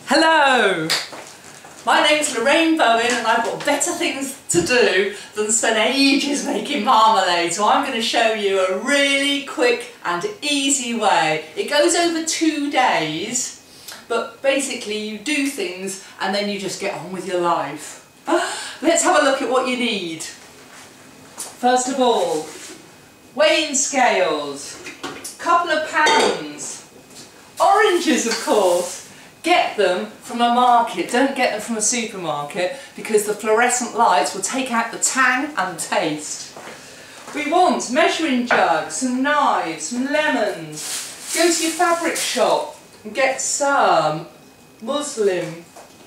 Hello! My name's Lorraine Bowen and I've got better things to do than spend ages making marmalade, so I'm going to show you a really quick and easy way. It goes over 2 days, but basically you do things and then you just get on with your life. Let's have a look at what you need. First of all, weighing scales, couple of pounds, oranges of course. Get them from a market, don't get them from a supermarket because the fluorescent lights will take out the tang and taste. We want measuring jugs, some knives, some lemons. Go to your fabric shop and get some muslin.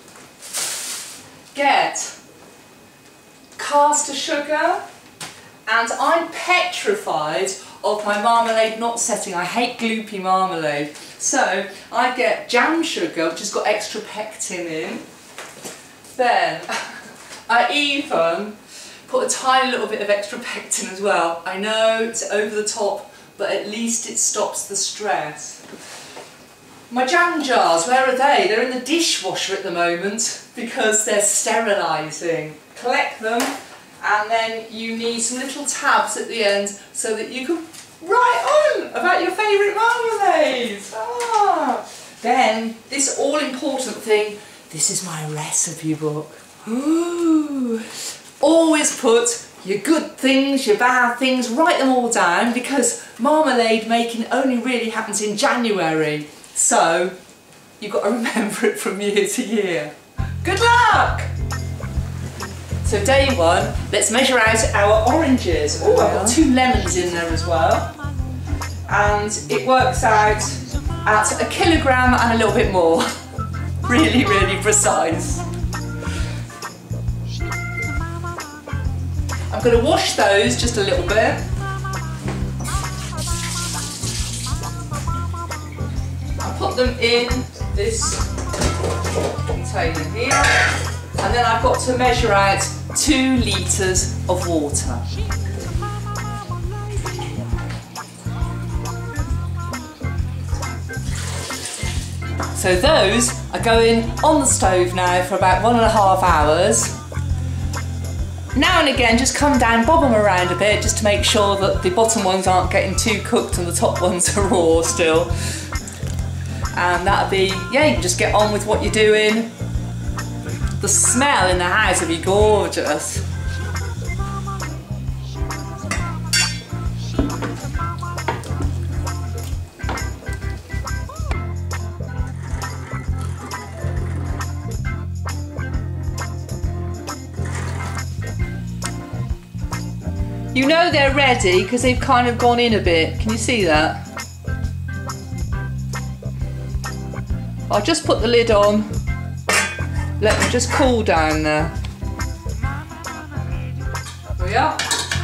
Get caster sugar, and I'm petrified of my marmalade not setting. I hate gloopy marmalade. So I get jam sugar, which has got extra pectin in. Then I even put a tiny little bit of extra pectin as well. I know it's over the top, but at least it stops the stress. My jam jars, where are they? They're in the dishwasher at the moment because they're sterilising. Collect them, and then you need some little tabs at the end so that you can write on about your favourite marmalades. Then this all important thing, this is my recipe book. Ooh. Always put your good things, your bad things, write them all down because marmalade making only really happens in January, so you've got to remember it from year to year. Good luck! So day one, let's measure out our oranges. Oh, I've got 2 lemons in there as well. And it works out at 1 kilogram and a little bit more. Really, really precise. I'm going to wash those just a little bit. I'll put them in this container here. And then I've got to measure out 2 litres of water. So those are going on the stove now for about 1.5 hours. Now and again just come down, bob them around a bit just to make sure that the bottom ones aren't getting too cooked and the top ones are raw still. And that'll be, yeah, you can just get on with what you're doing. The smell in the house will be gorgeous. You know they're ready because they've kind of gone in a bit. Can you see that? I'll just put the lid on. Let them just cool down there. There we are.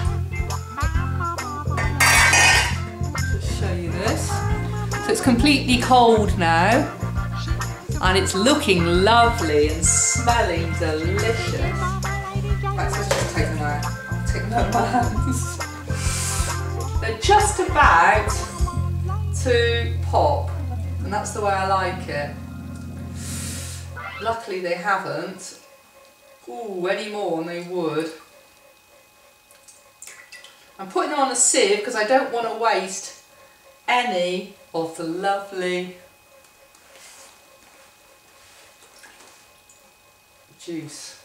Just show you this. So it's completely cold now. And it's looking lovely and smelling delicious. Right, so let's just take them out. I'll take them out of my hands. They're just about to pop. And that's the way I like it. Luckily they haven't. Ooh, any more than they would. I'm putting them on a sieve because I don't want to waste any of the lovely juice.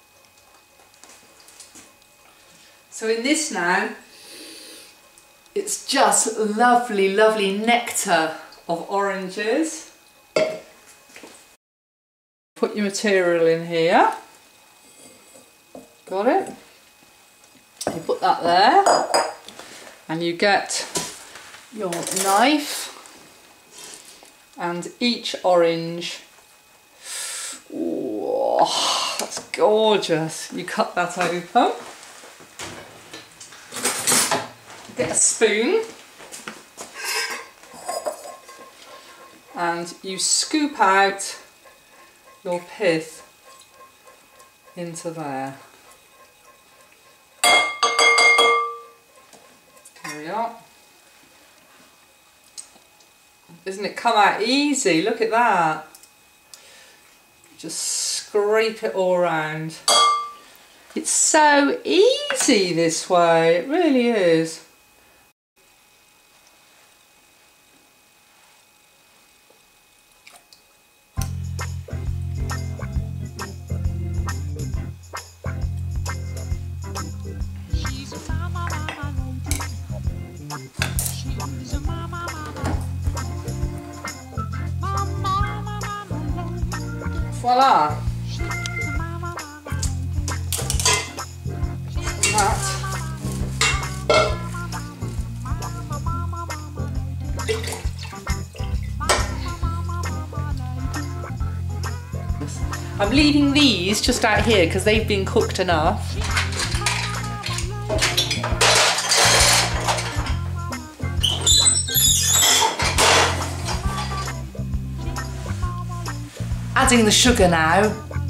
So in this now, it's just lovely, lovely nectar of oranges. Put your material in here. Got it? You put that there and you get your knife and each orange. Ooh, that's gorgeous. You cut that open. Get a spoon and you scoop out your pith into there. There we are. Doesn't it come out easy? Look at that. Just scrape it all around. It's so easy this way, it really is. Voila! That. I'm leaving these just out here because they've been cooked enough. Adding the sugar now.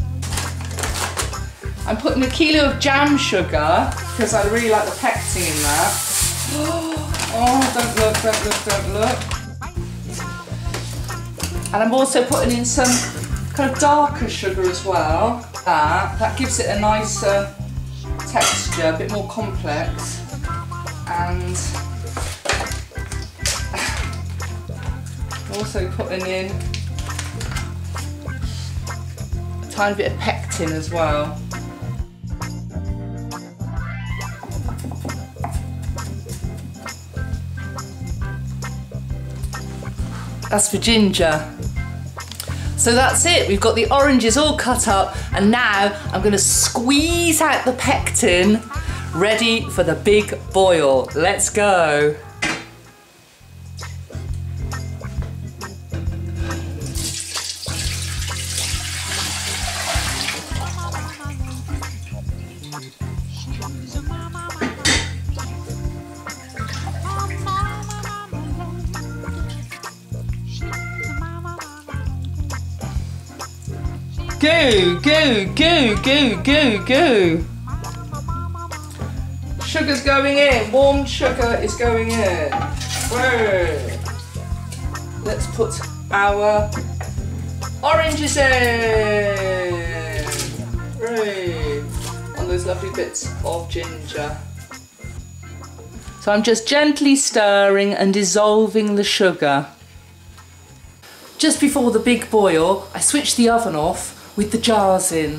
I'm putting a kilo of jam sugar because I really like the pectin in that. Oh, don't look, don't look, don't look. And I'm also putting in some kind of darker sugar as well. That gives it a nicer texture, a bit more complex. And also putting in a tiny bit of pectin as well. That's for ginger. So that's it, we've got the oranges all cut up, and now I'm going to squeeze out the pectin, ready for the big boil. Let's go. Go, go, go, go, go, go. Sugar's going in, warm sugar is going in. Whoa. Let's put our oranges in. Whoa. On those lovely bits of ginger. So I'm just gently stirring and dissolving the sugar. Just before the big boil, I switched the oven off with the jars in.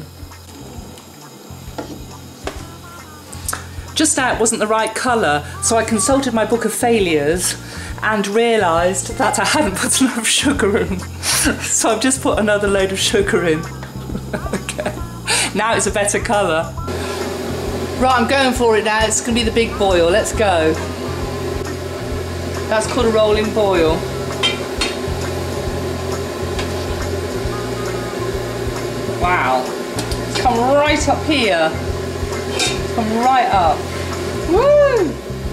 Just now it wasn't the right colour, so I consulted my book of failures and realised that I hadn't put enough sugar in. So I've just put another load of sugar in. Okay, now it's a better colour. Right, I'm going for it now, it's going to be the big boil, let's go. That's called a rolling boil. Wow, it's come right up here. It's come right up. Woo!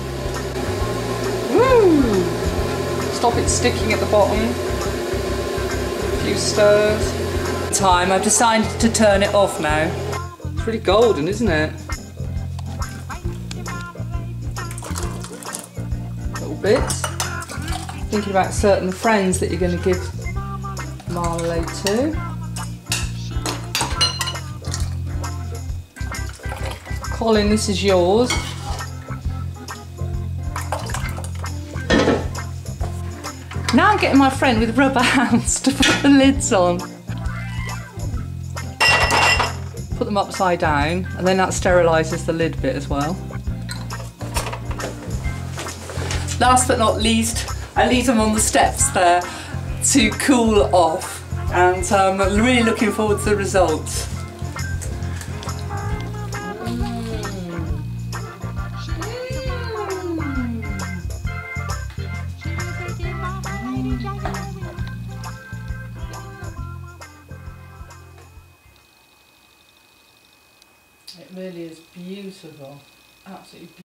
Woo! Stop it sticking at the bottom. A few stirs. Time, I've decided to turn it off now. It's really golden, isn't it? Little bits. Thinking about certain friends that you're going to give marmalade to. Colin, this is yours. Now I'm getting my friend with rubber hands to put the lids on. Put them upside down, and then that sterilises the lid bit as well. Last but not least, I leave them on the steps there to cool off, and I'm really looking forward to the results. It really is beautiful, absolutely beautiful.